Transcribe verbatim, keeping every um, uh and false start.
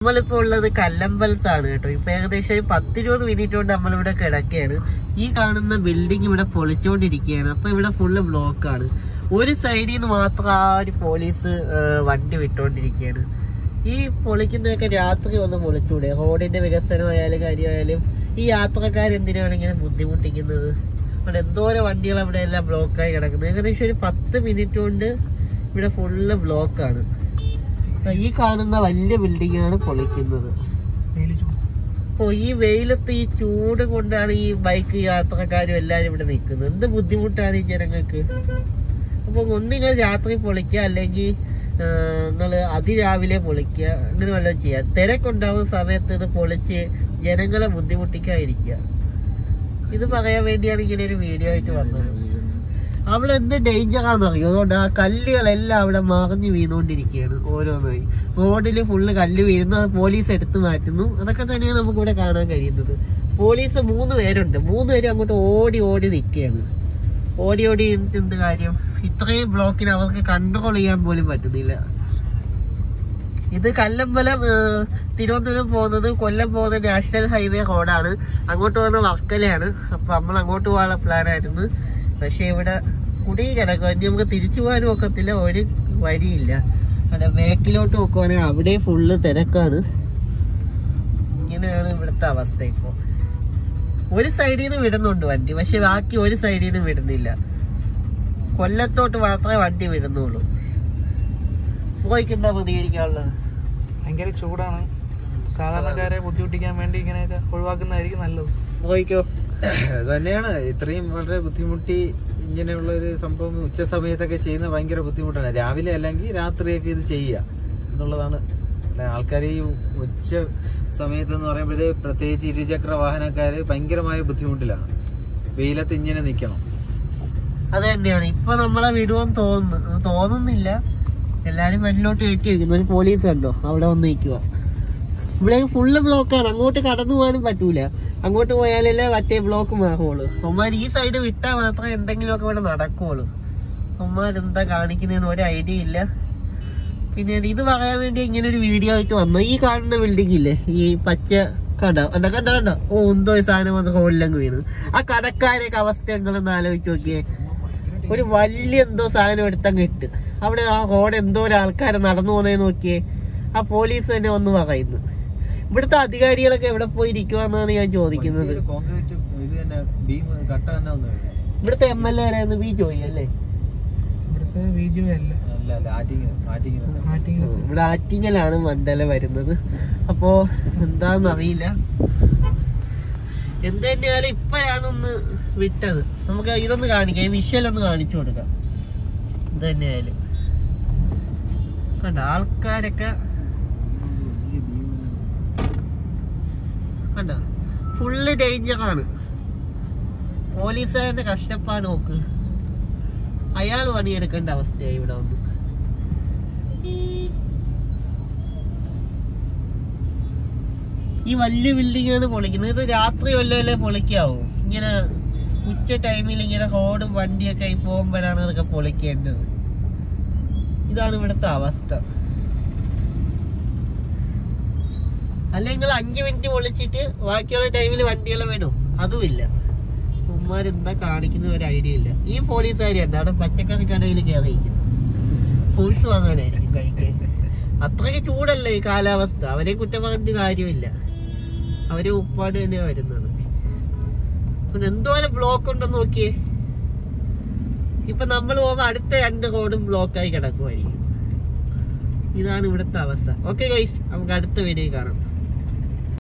നമ്മളിപ്പോൾ ഉള്ളത് കല്ലമ്പലത്താണ് കേട്ടോ. ഇപ്പൊ ഏകദേശം പത്തിരുപത് മിനിറ്റ് കൊണ്ട് നമ്മളിവിടെ കിടക്കുകയാണ്. ഈ കാണുന്ന ബിൽഡിംഗ് ഇവിടെ പൊളിച്ചുകൊണ്ടിരിക്കുകയാണ്. അപ്പൊ ഇവിടെ ഫുള്ള് ബ്ലോക്കാണ്. ഒരു സൈഡിൽ നിന്ന് മാത്രം ആ ഒരു പോലീസ് വണ്ടി വിട്ടുകൊണ്ടിരിക്കുകയാണ്. ഈ പൊളിക്കുന്നതൊക്കെ രാത്രി ഒന്ന് പൊളിച്ചൂടെ? റോഡിന്റെ വികസനമായാലും കാര്യമായാലും ഈ യാത്രക്കാരെന്തിനാണ് ഇങ്ങനെ ബുദ്ധിമുട്ടിക്കുന്നത്? അവിടെ എന്തോരം വണ്ടികൾ അവിടെ എല്ലാം ബ്ലോക്കായി കിടക്കുന്നത്. ഏകദേശം ഒരു പത്ത് മിനിറ്റ് കൊണ്ട് ഇവിടെ ഫുള്ള് ബ്ലോക്കാണ്. ഈ കാണുന്ന വലിയ ബിൽഡിംഗ് ആണ് പൊളിക്കുന്നത്. ഓ, ഈ വെയിലത്ത് ഈ ചൂട് കൊണ്ടാണ് ഈ ബൈക്ക് യാത്രക്കാരും എല്ലാരും ഇവിടെ നിൽക്കുന്നത്. എന്ത് ബുദ്ധിമുട്ടാണ് ഈ ജനങ്ങൾക്ക്. അപ്പൊ ഒന്നിങ്ങൾ രാത്രി പൊളിക്കുക, അല്ലെങ്കിൽ നിങ്ങള് അതിരാവിലെ പൊളിക്കുക, അങ്ങനെ വല്ലതും ചെയ്യുക. തിരക്കുണ്ടാവുന്ന സമയത്ത് ഇത് പൊളിച്ച് ജനങ്ങളെ ബുദ്ധിമുട്ടിക്കാതിരിക്കുക. ഇത് പറയാൻ വേണ്ടിയാണ് ഇങ്ങനെ ഒരു വീഡിയോ ആയിട്ട് വന്നത്. അവിടെ എന്ത് ഡേഞ്ചറാണെന്ന് അറിയോ? അതുകൊണ്ട് ആ കല്ലുകളെല്ലാം അവിടെ മറിഞ്ഞ് വീണുകൊണ്ടിരിക്കുകയാണ് ഓരോന്നായി. റോഡിൽ ഫുള്ള് കല്ല് വീഴുന്നു, അത് പോലീസ് എടുത്തു മാറ്റുന്നു. അതൊക്കെ തന്നെയാണ് നമുക്കിവിടെ കാണാൻ കഴിയുന്നത്. പോലീസ് മൂന്ന് പേരുണ്ട്. മൂന്ന് പേരും അങ്ങോട്ട് ഓടി ഓടി നിൽക്കുകയാണ്. ഓടി ഓടി എന്ത് കാര്യം? ഇത്രയും ബ്ലോക്കിന് അവർക്ക് കൺട്രോൾ ചെയ്യാൻ പോലും പറ്റുന്നില്ല. ഇത് കല്ലമ്പലം തിരുവനന്തപുരം പോകുന്നത് കൊല്ലം പോകുന്ന നാഷണൽ ഹൈവേ റോഡാണ്. അങ്ങോട്ട് പോകുന്ന വർക്കലയാണ്. അപ്പൊ നമ്മൾ അങ്ങോട്ട് പോകാനുള്ള പ്ലാനായിരുന്നു. പക്ഷെ ഇവിടെ കുടി കിടക്കുക. ഇനി നമുക്ക് തിരിച്ചു പോകാനും ഒക്കത്തില്ല, ഒരു വഴിയില്ല. അല്ല, ബാക്കിലോട്ട് നോക്കുവാണെങ്കിൽ അവിടെ ഫുള്ള് തിരക്കാണ്. ഇങ്ങനെയാണ് ഇവിടുത്തെ അവസ്ഥ. ഇപ്പൊ ഒരു സൈഡിൽ നിന്ന് വിടുന്നുണ്ട് വണ്ടി, പക്ഷെ ബാക്കി ഒരു സൈഡിൽ നിന്ന് വിടുന്നില്ല. കൊല്ലത്തോട്ട് മാത്രമേ വണ്ടി വിടുന്നുള്ളൂ. പോയിക്ക് എന്താ പ്രതികരിക്കാനുള്ളത്? ഭയങ്കര ചൂടാണ്. സാധാരണക്കാരെ ബുദ്ധിമുട്ടിക്കാൻ വേണ്ടി ഇങ്ങനെയൊക്കെ ഒഴിവാക്കുന്നതായിരിക്കും നല്ലത്. പോയിക്കോ. അത് തന്നെയാണ്. ഇത്രയും വളരെ ബുദ്ധിമുട്ടി ഇങ്ങനെയുള്ള ഒരു സംഭവം ഉച്ച സമയത്തൊക്കെ ചെയ്യുന്നത് ഭയങ്കര ബുദ്ധിമുട്ടാണ്. രാവിലെ അല്ലെങ്കിൽ രാത്രിയൊക്കെ ഇത് ചെയ്യുക എന്നുള്ളതാണ്. ആൾക്കാർ ഈ ഉച്ച സമയത്തെന്ന് പറയുമ്പോഴേ പ്രത്യേകിച്ച് ഇരുചക്ര വാഹനക്കാര് ഭയങ്കരമായ ബുദ്ധിമുട്ടിലാണ്. വെയിലത്ത് ഇങ്ങനെ നിൽക്കണം. അത് തന്നെയാണ്. ഇപ്പൊ നമ്മളെ വിടുവെന്ന് തോന്നുന്നു തോന്നുന്നില്ല എല്ലാരും വെള്ളിലോട്ട് കയറ്റി വെക്കുന്നു. ഒരു പോലീസ് കണ്ടോ അവിടെ വന്ന് നിൽക്കുക. ഇവിടെ ഫുള്ള് ബ്ലോക്കാണ്. അങ്ങോട്ട് കടന്നു പോകാനും പറ്റൂല. അങ്ങോട്ട് പോയാലല്ലേ മറ്റേ ബ്ലോക്ക് മാറുള്ളൂ. അമ്മമാർ ഈ സൈഡ് വിട്ടാൽ മാത്രമേ എന്തെങ്കിലുമൊക്കെ ഇവിടെ നടക്കുള്ളൂ. അമ്മമാരെന്താ കാണിക്കുന്നതെന്ന് ഒരു ഐഡിയ ഇല്ല. പിന്നെ ഇത് പറയാൻ വേണ്ടി ഇങ്ങനെ ഒരു വീഡിയോ ആയിട്ട് വന്നു. ഈ കാണുന്ന ബിൽഡിംഗ് ഇല്ലേ, ഈ പച്ച കണ്ട കണ്ട കണ്ട കണ്ട ഓ എന്തോ സാധനം വന്ന് റോഡിലങ്ങ് വീണ്. ആ കടക്കാരൊക്കെ അവസ്ഥ എങ്ങനെയൊന്ന് ആലോചിച്ച് നോക്കിയേ. ഒരു വലിയ എന്തോ സാധനം എടുത്തങ്ങ് ഇട്ട് അവിടെ ആ റോഡ് എന്തോ ഒരു ആൾക്കാരെ നടന്നു പോകുന്നതെന്ന് നോക്കിയേ. ആ പോലീസ് തന്നെ വന്ന് പറയുന്നു. ഇവിടുത്തെ അധികാരികളൊക്കെ എവിടെ പോയി ഇരിക്കുവാന്നാണ് ഞാൻ ചോദിക്കുന്നത്. ഇവിടുത്തെ എം എൽ എ ആരായിരുന്നു? ബി ജോയി അല്ലേ? ഇവിടെ ആറ്റിങ്ങലാണ് മണ്ഡല വരുന്നത്. അപ്പോ എന്താന്ന് അറിയില്ല. എന്ത് തന്നെയാലും ഇപ്പഴാണ് ഒന്ന് വിട്ടത്. നമുക്ക് ഇതൊന്ന് കാണിക്കാം, ഈ വിഷ്വലൊന്ന് കാണിച്ചു കൊടുക്കാം. എന്ത് തന്നെയായാലും കണ്ട ആൾക്കാരൊക്കെ കണ്ട ഫുള്ള് ഡേഞ്ചറാണ്. പോലീസുകാരന്റെ കഷ്ടപ്പാട് നോക്ക്. അയാൾ പണിയെടുക്കേണ്ട അവസ്ഥയായി ഇവിടെ വന്നു. ഈ വലിയ ബിൽഡിംഗ് ആണ് പൊളിക്കുന്നത്. ഇത് രാത്രി വല്ലവല്ലേ പൊളിക്കാവോ? ഇങ്ങനെ ഉച്ച ടൈമിൽ ഇങ്ങനെ റോഡും വണ്ടിയൊക്കെ ആയി പോകുമ്പോഴാണ് അതൊക്കെ പൊളിക്കേണ്ടത്. ഇതാണ് ഇവിടുത്തെ അവസ്ഥ. അല്ലെങ്കിൽ അഞ്ചു മിനിറ്റ് പൊളിച്ചിട്ട് ബാക്കിയുള്ള ടൈമിൽ വണ്ടികളെ വിടും, അതുമില്ല. ഉമ്മാരെന്താ കാണിക്കുന്ന ഒരു ഐഡിയ ഇല്ല. ഈ പോലീസുകാരുണ്ട് അവിടെ പച്ചക്കറി കടയിൽ കയറിയിരിക്കുന്നു. ഫ്രൂട്ട്സ് വാങ്ങാനായിരിക്കും കഴിക്കാൻ. അത്രയ്ക്ക് ചൂടല്ലേ ഈ കാലാവസ്ഥ. അവരെ കുറ്റം പറഞ്ഞിട്ട് കാര്യമില്ല. അവരെ ഉപ്പാട് തന്നെയാണ് വരുന്നത്. പിന്നെ എന്തോരം ബ്ലോക്ക് ഉണ്ടെന്ന് നോക്കിയേ. ഇപ്പൊ നമ്മൾ പോകുമ്പോ അടുത്ത രണ്ട് റോഡും ബ്ലോക്കായി കിടക്കുമായിരിക്കും. ഇതാണ് ഇവിടുത്തെ അവസ്ഥ. ഓക്കെ ഗൈസ്, നമുക്ക് അടുത്ത വീഡിയോ കാണാം.